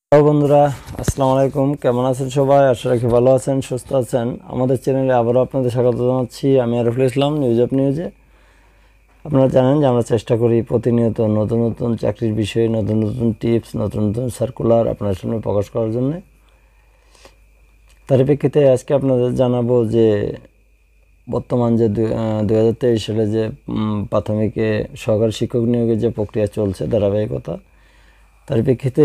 Hello বন্ধুরা, আসসালামু আলাইকুম। কেমন আছেন সবাই? আশা রাখি ভালো আছেন, সুস্থ আছেন। আমাদের চ্যানেলে আবারও আপনাদের স্বাগত জানাচ্ছি। আমি আরফুল ইসলাম, নিউজ অফ নিউজে। আপনারা জানেন যে আমরা চেষ্টা করি প্রতিনিয়ত নতুন নতুন চাকরির বিষয়ে নতুন নতুন টিপস, নতুন নতুন সার্কুলার আপনার সামনে প্রকাশ করার জন্য। তার প্রেক্ষিতে আজকে আপনাদের জানাবো যে বর্তমান যে 2023 সালে যে প্রাথমিকে সহকারী শিক্ষক নিয়োগের যে প্রক্রিয়া চলছে ধারাবাহিকতা, তার প্রেক্ষিতে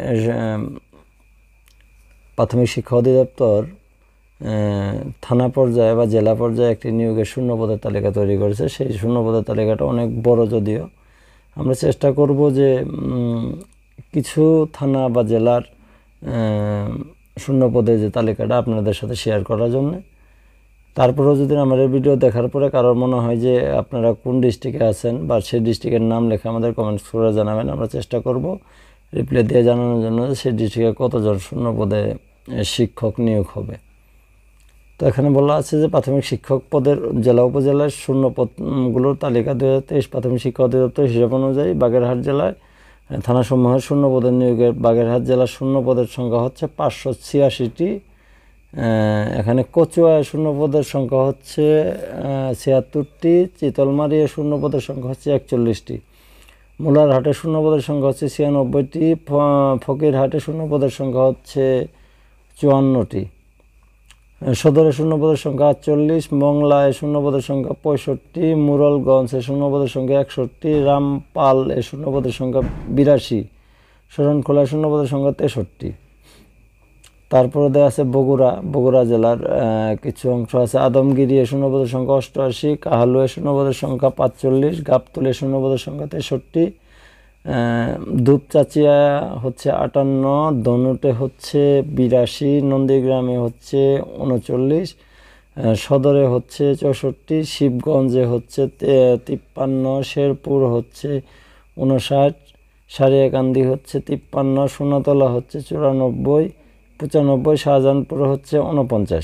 প্রাথমিক শিক্ষা অধিদপ্তর থানা পর্যায়ে বা জেলা পর্যায়ে একটি নিয়োগের শূন্যপদের তালিকা তৈরি করেছে। সেই শূন্যপদের তালিকাটা অনেক বড়, যদিও আমরা চেষ্টা করব যে কিছু থানা বা জেলার শূন্যপদের যে তালিকাটা আপনাদের সাথে শেয়ার করার জন্য। তারপরেও যদি আমার এই ভিডিও দেখার পরে কারোর মনে হয় যে আপনারা কোন ডিস্ট্রিক্টে আছেন বা সেই ডিস্ট্রিক্টের নাম লেখা আমাদের কমেন্টস করে জানাবেন। আমরা চেষ্টা করব রিপ্লাই দিয়ে জানানোর জন্য যে সেই ডিস্ট্রিক্টে কতজন শূন্যপদে শিক্ষক নিয়োগ হবে। তো এখানে বলা আছে যে প্রাথমিক শিক্ষক পদের জেলা উপজেলার শূন্যপদগুলোর তালিকা 2023 প্রাথমিক শিক্ষা অধিদপ্তর হিসাব অনুযায়ী বাগেরহাট জেলায় থানাসমূহের শূন্যপদের নিয়োগের বাগেরহাট জেলার শূন্যপদের সংখ্যা হচ্ছে 586টি। এখানে কচুয়ায় শূন্যপদের সংখ্যা হচ্ছে 76টি, চিতলমারিয়ে শূন্যপদের সংখ্যা হচ্ছে 41টি, মুলারহাটে শূন্যপদের সংখ্যা হচ্ছে 96টি, ফকিরহাটে শূন্যপদের সংখ্যা হচ্ছে 54টি, সদরে শূন্যপদের সংখ্যা 48, মংলায় শূন্যপদের সংখ্যা 65, মুরলগঞ্জে শূন্যপদের সংখ্যা 61, রামপাল এ শূন্যপদের সংখ্যা 82, শরণখোলায় শূন্যপদের সংখ্যা 63। তারপরে দেওয়া আছে বগুড়া জেলার কিছু অংশ আছে। আদমগিরি এ শূন্যপদের সংখ্যা 88, কাহালু এ শূন্যপদের সংখ্যা 45, গাবতুলে শূন্যপদের সংখ্যা 63, দুপচাচিয়া হচ্ছে 58, ধনুটে হচ্ছে 82, নন্দীগ্রামে হচ্ছে 39, সদরে হচ্ছে 64, শিবগঞ্জে হচ্ছে 53, শেরপুর হচ্ছে 59, সারিয়াকান্দি হচ্ছে 53, সোনাতলা হচ্ছে 94, 95, শাহজাহানপুর হচ্ছে 49।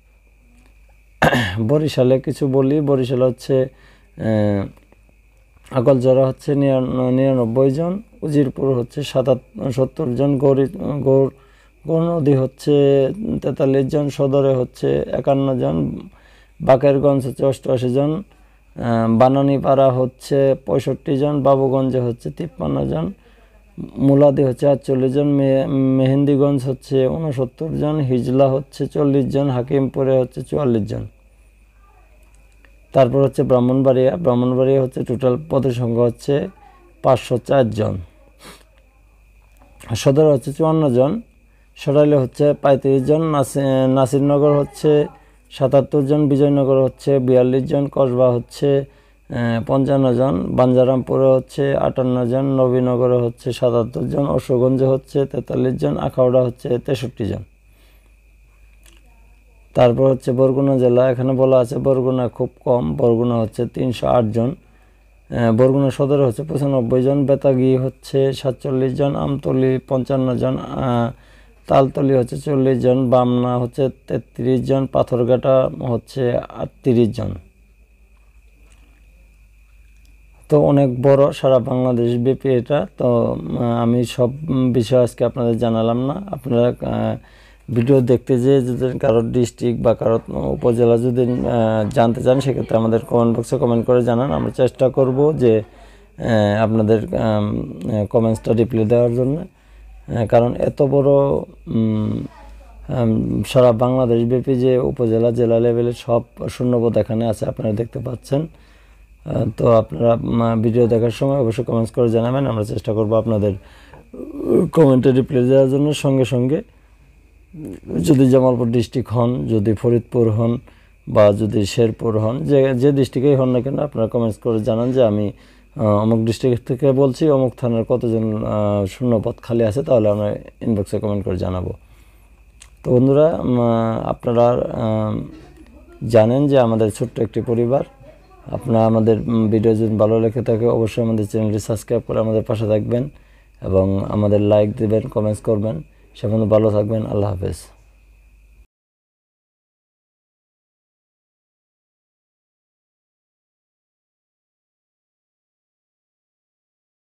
বরিশালে কিছু বলি। বরিশালে হচ্ছে আকলজরা হচ্ছে 99 জন, উজিরপুর হচ্ছে 70 জন, গৌরনদী হচ্ছে 43 জন, সদরে হচ্ছে 51 জন, বাকেরগঞ্জ হচ্ছে 88 জন, বানানীপাড়া হচ্ছে 65 জন, বাবুগঞ্জে হচ্ছে 53 জন, মুলাদি হচ্ছে 48 জন, মেহেন্দিগঞ্জ হচ্ছে 69 জন, হিজলা হচ্ছে 40 জন, হাকিমপুরে হচ্ছে 44 জন। তারপর হচ্ছে ব্রাহ্মণবাড়িয়া হচ্ছে টোটাল পদের সংখ্যা হচ্ছে 504 জন, সদর হচ্ছে 54 জন, সরাইলে হচ্ছে 35 জন, নাসিরনগর হচ্ছে 77 জন, বিজয়নগর হচ্ছে 42 জন, কসবা হচ্ছে 55 জন, বাঞ্জারামপুরে হচ্ছে 58 জন, নবীনগরে হচ্ছে 77 জন, অশোকগঞ্জে হচ্ছে 43 জন, আখাউড়া হচ্ছে 63 জন। তারপর হচ্ছে বরগুনা জেলা। এখানে বলা আছে বরগুনা খুব কম, বরগুনা হচ্ছে 308 জন, বরগুনা সদরে হচ্ছে 95 জন, বেতাগী হচ্ছে 47 জন, আমতলী 55 জন, তালতলী হচ্ছে 40 জন, বামনা হচ্ছে 33 জন, পাথরঘাটা হচ্ছে 38 জন। তো অনেক বড়, সারা বাংলাদেশ ব্যাপী এটা। তো আমি সব বিষয় আজকে আপনাদের জানালাম না। আপনারা ভিডিও দেখতে যেয়ে যদি কারোর ডিস্ট্রিক্ট বা কারোর উপজেলা যদি জানতে চান, সেক্ষেত্রে আমাদের কমেন্ট বক্সে কমেন্ট করে জানান। আমরা চেষ্টা করব যে আপনাদের কমেন্টসটা রিপ্লাই দেওয়ার জন্য। কারণ এত বড় সারা বাংলাদেশ ব্যাপী যে উপজেলা জেলা লেভেলের সব শূন্যপদ এখানে আছে, আপনারা দেখতে পাচ্ছেন। তো আপনারা ভিডিও দেখার সময় অবশ্যই কমেন্টস করে জানাবেন। আমরা চেষ্টা করব আপনাদের কমেন্টে রিপ্লাই দেওয়ার জন্য। সঙ্গে সঙ্গে যদি জামালপুর ডিস্ট্রিক্ট হন, যদি ফরিদপুর হন বা যদি শেরপুর হন, যে ডিস্ট্রিক্টেই হন না কেন, আপনারা কমেন্টস করে জানান যে আমি অমুক ডিস্ট্রিক্ট থেকে বলছি, অমুক থানার কতজন শূন্যপদ খালি আছে, তাহলে আমরা ইনবক্সে কমেন্ট করে জানাবো। তো বন্ধুরা, আপনারা জানেন যে আমাদের ছোট্ট একটি পরিবার। আপনারা আমাদের ভিডিও যদি ভালো লেগে থাকে অবশ্যই আমাদের চ্যানেলটি সাবস্ক্রাইব করে আমাদের পাশে থাকবেন এবং আমাদের লাইক দেবেন, কমেন্টস করবেন। সে পর্যন্ত ভালো থাকবেন। আল্লাহ হাফেজ।